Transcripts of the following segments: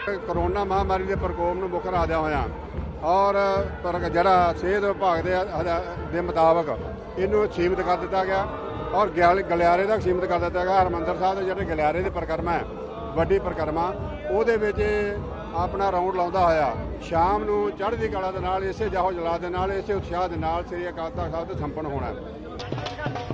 Corona महामारी के प्रकोप में मुख रादिया होया और जरा सेहत विभाग के मुताबिक इनू सीमित कर दिता गया और गलियारे तक सीमित कर दिता गया। हरमंदर साहब के जो गलियारे की परिक्रमा है वड्डी परिक्रमा ਉਹਦੇ ਵਿੱਚ अपना राउंड लाਉਂਦਾ ਹੋਇਆ शाम ਨੂੰ ਚੜ੍ਹਦੀ ਕਲਾ ਦੇ ਨਾਲ ਇਸੇ ਜਾਹੋ ਜਲਾਲ ਦੇ ਨਾਲ ਇਸੇ ਉਤਸ਼ਾਹ ਦੇ ਨਾਲ ਸ੍ਰੀ ਅਕਾਲ ਤਖ਼ਤ ਸਾਹਿਬ ਤੇ ਸੰਪन्न ਹੋਣਾ ਹੈ।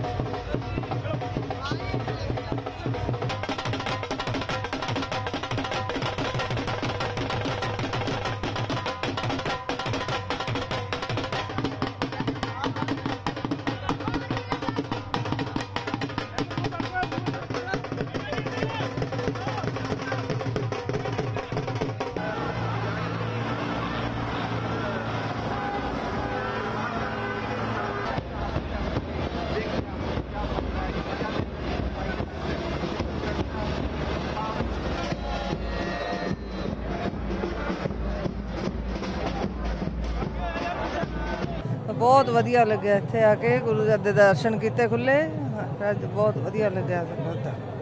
बहुत वधिया लग्या इत्थे आके गुरु दे दर्शन किते खुले बहुत वधिया लग्या।